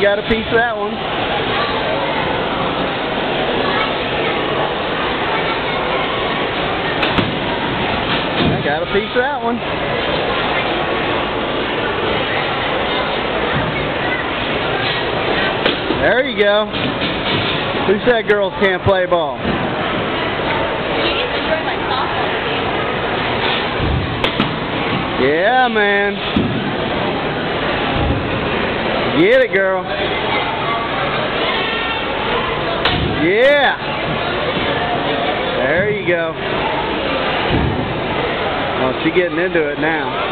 you got a piece of that one. I got a piece of that one. There you go. Who said girls can't play ball? Yeah, man. Get it, girl. Yeah. There you go. Well, she's getting into it now.